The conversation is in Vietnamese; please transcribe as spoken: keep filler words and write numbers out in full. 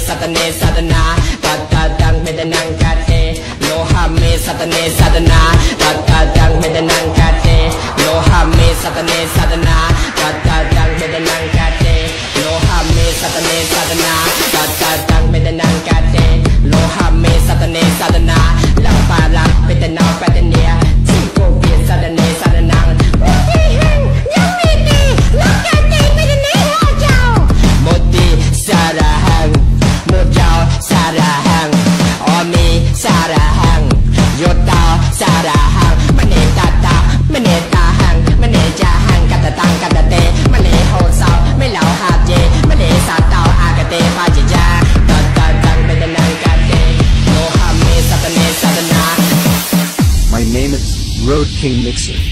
satane sadana tata dang medanang kate loha me satane sadana tata dang medanang kate loha me satane sadana tata dang medanang kate loha me satane sadana tata dang medanang kate loha me satane sadana la para pedana pedania cinco pie sadane sadanang moti hang yamiti lakate pedane hojao moti sarahang mojao sarahang omi sarahang yota sarahang mane tata mane tahang mane jahang kata tang kata te mane hosao me lao haje mane satao agate paja tata tang medanang kate loha me satane sadana. My name is Road King Mixer.